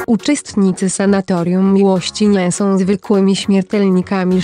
Uczestnicy sanatorium miłości nie są zwykłymi śmiertelnikami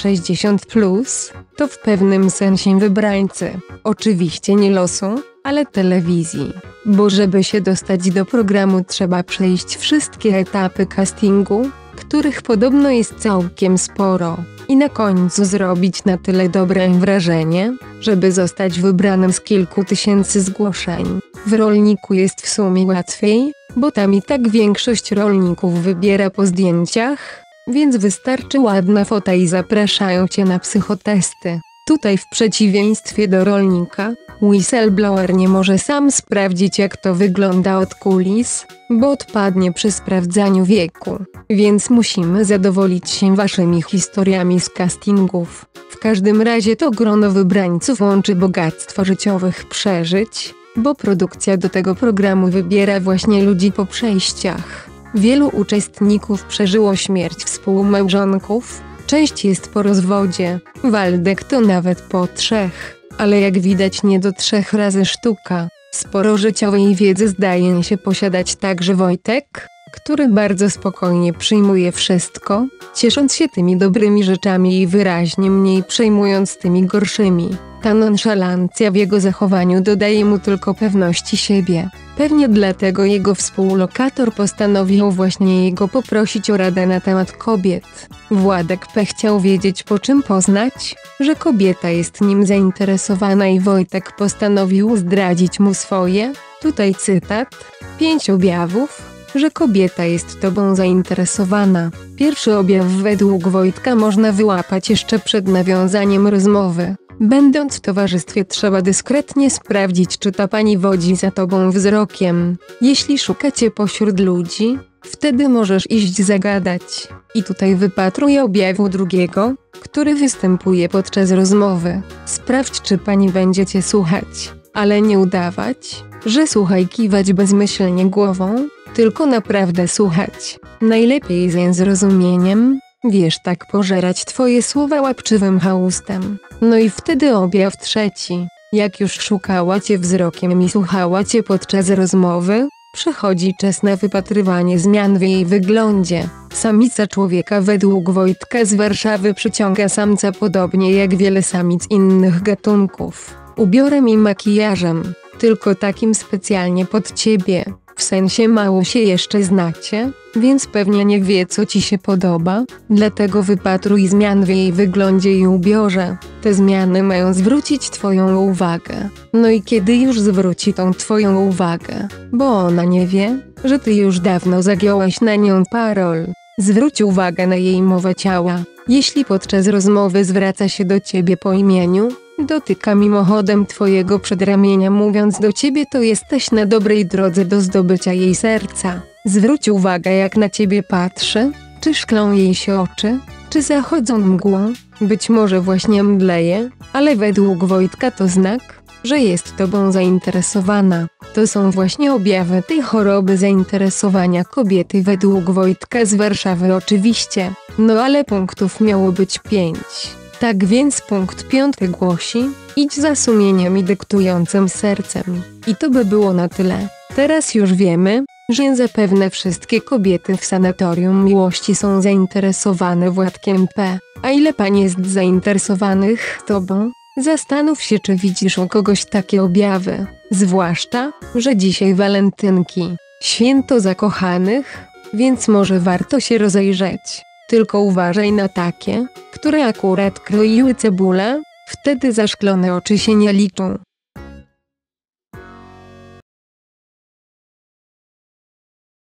60+, to w pewnym sensie wybrańcy, oczywiście nie losu, ale telewizji, bo żeby się dostać do programu trzeba przejść wszystkie etapy castingu, których podobno jest całkiem sporo, i na końcu zrobić na tyle dobre wrażenie, żeby zostać wybranym z kilku tysięcy zgłoszeń. W Rolniku jest w sumie łatwiej, bo tam i tak większość rolników wybiera po zdjęciach, więc wystarczy ładna fota i zapraszają cię na psychotesty. Tutaj w przeciwieństwie do Rolnika, whistleblower nie może sam sprawdzić jak to wygląda od kulis, bo odpadnie przy sprawdzaniu wieku, więc musimy zadowolić się waszymi historiami z castingów. W każdym razie to grono wybrańców łączy bogactwo życiowych przeżyć, bo produkcja do tego programu wybiera właśnie ludzi po przejściach. Wielu uczestników przeżyło śmierć współmałżonków, część jest po rozwodzie, Waldek to nawet po 3, ale jak widać nie do 3 razy sztuka. Sporo życiowej wiedzy zdaje się posiadać także Wojtek, który bardzo spokojnie przyjmuje wszystko, ciesząc się tymi dobrymi rzeczami i wyraźnie mniej przejmując tymi gorszymi. Ta nonszalancja w jego zachowaniu dodaje mu tylko pewności siebie. Pewnie dlatego jego współlokator postanowił właśnie jego poprosić o radę na temat kobiet. Władek P. chciał wiedzieć po czym poznać, że kobieta jest nim zainteresowana i Wojtek postanowił zdradzić mu swoje, tutaj cytat, 5 objawów, że kobieta jest tobą zainteresowana. Pierwszy objaw według Wojtka można wyłapać jeszcze przed nawiązaniem rozmowy. Będąc w towarzystwie trzeba dyskretnie sprawdzić czy ta pani wodzi za tobą wzrokiem. Jeśli szukacie pośród ludzi, wtedy możesz iść zagadać. I tutaj wypatruję objawu drugiego, który występuje podczas rozmowy. Sprawdź czy pani będzie cię słuchać, ale nie udawać, że słucha i kiwać bezmyślnie głową, tylko naprawdę słuchać. Najlepiej z zrozumieniem, wiesz tak pożerać twoje słowa łapczywym chałustem. No i wtedy objaw trzeci. Jak już szukała cię wzrokiem i słuchała cię podczas rozmowy, przychodzi czas na wypatrywanie zmian w jej wyglądzie. Samica człowieka według Wojtka z Warszawy przyciąga samca podobnie jak wiele samic innych gatunków. Ubiorem i makijażem, tylko takim specjalnie pod ciebie. W sensie mało się jeszcze znacie, więc pewnie nie wie co ci się podoba, dlatego wypatruj zmian w jej wyglądzie i ubiorze. Te zmiany mają zwrócić twoją uwagę. No i kiedy już zwróci tą twoją uwagę, bo ona nie wie, że ty już dawno zagiąłeś na nią parol. Zwróć uwagę na jej mowę ciała. Jeśli podczas rozmowy zwraca się do ciebie po imieniu, dotyka mimochodem twojego przedramienia mówiąc do ciebie to jesteś na dobrej drodze do zdobycia jej serca. Zwróć uwagę jak na ciebie patrzy, czy szklą jej się oczy, czy zachodzą mgłą, być może właśnie mdleje, ale według Wojtka to znak, że jest tobą zainteresowana. To są właśnie objawy tej choroby zainteresowania kobiety według Wojtka z Warszawy oczywiście, no ale punktów miało być 5. Tak więc punkt 5 głosi, idź za sumieniem i dyktującym sercem. I to by było na tyle. Teraz już wiemy, że zapewne wszystkie kobiety w sanatorium miłości są zainteresowane Władkiem P. A ile pań jest zainteresowanych tobą? Zastanów się czy widzisz u kogoś takie objawy. Zwłaszcza, że dzisiaj walentynki, święto zakochanych, więc może warto się rozejrzeć. Tylko uważaj na takie, które akurat kroiły cebulę, wtedy zaszklone oczy się nie liczą.